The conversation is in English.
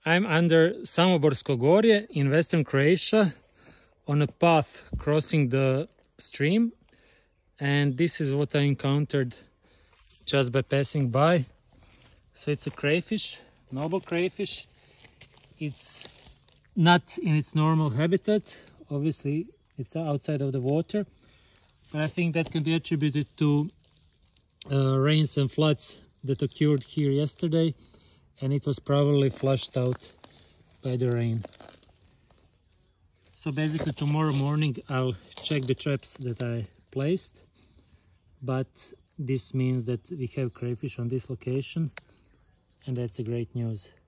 I'm under Samoborsko Gorje in western Croatia on a path crossing the stream, and this is what I encountered just by passing by. So it's a crayfish, noble crayfish. It's not in its normal habitat. Obviously it's outside of the water, but I think that can be attributed to rains and floods that occurred here yesterday, and it was probably flushed out by the rain. So basically tomorrow morning I'll check the traps that I placed, but this means that we have crayfish on this location, and that's a great news.